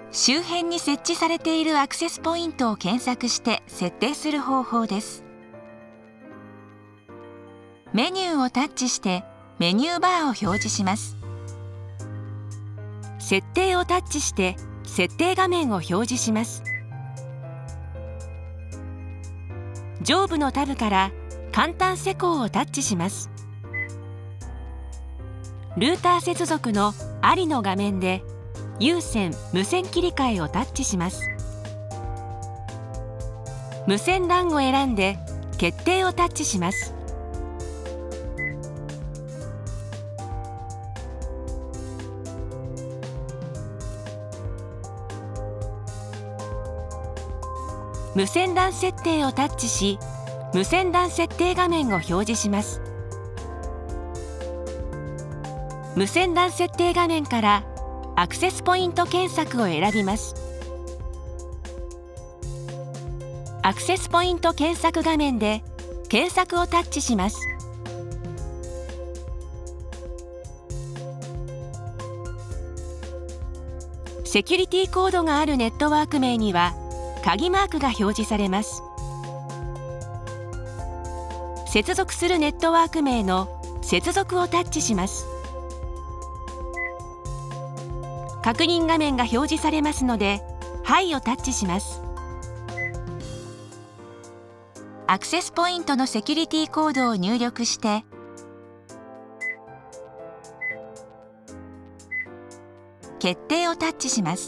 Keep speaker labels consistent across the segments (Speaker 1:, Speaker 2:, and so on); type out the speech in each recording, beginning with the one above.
Speaker 1: 周辺に設置されているアクセスポイントを検索して設定する方法です。メニューをタッチしてメニューバーを表示します。設定をタッチして設定画面を表示します。上部のタブから簡単施工をタッチします。ルーター接続のありの画面で有線・無線切り替えをタッチします。無線 LAN を選んで決定をタッチします。無線 LAN 設定をタッチし、無線 LAN 設定画面を表示します。無線 LAN 設定画面からアクセスポイント検索を選びます。アクセスポイント検索画面で検索をタッチします。セキュリティコードがあるネットワーク名には鍵マークが表示されます。接続するネットワーク名の接続をタッチします。確認画面が表示されますので、はいをタッチします。アクセスポイントのセキュリティコードを入力して決定をタッチします。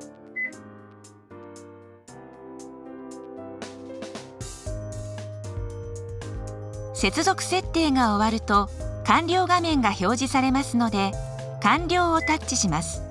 Speaker 1: 接続設定が終わると完了画面が表示されますので完了をタッチします。